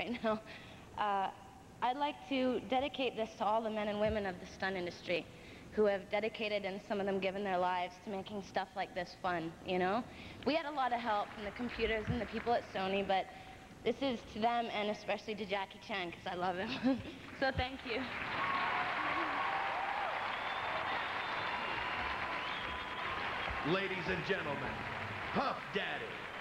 right now. I'd like to dedicate this to all the men and women of the stunt industry who have dedicated, and some of them given their lives to making stuff like this fun, you know? We had a lot of help from the computers and the people at Sony, but this is to them and especially to Jackie Chan, because I love him. So thank you. Ladies and gentlemen, Puff Daddy.